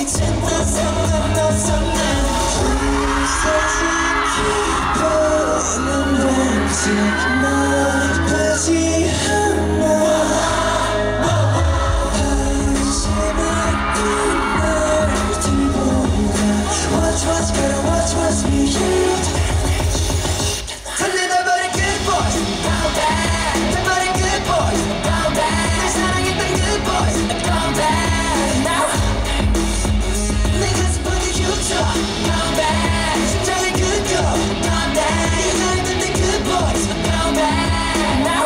미친 너 성난 너 성난 보이는 왠지 널 되지 않아 Watch, girl, watch me. 달려나버린 good boys, come back. 달려버린 good boys, come back. 날 사랑했던 good boys, come back. Now, 내 가슴 부디 흉터, come back. 심장의 good girl, come back. 네가 잘했던 내 good boys, come back. Now,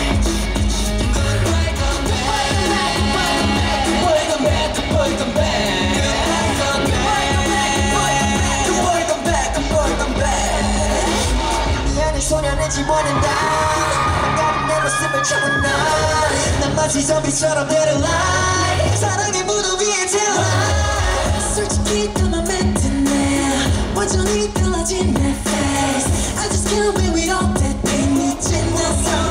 welcome back. 소년의 지원한다 망가진 내 모습을 참은 난 마치 좀비처럼 데려라 사랑의 무덤 위에 태어나 솔직히 또 맘에 드네 완전히 달라진 내 face I just can't wait with all that pain 미친 내 삶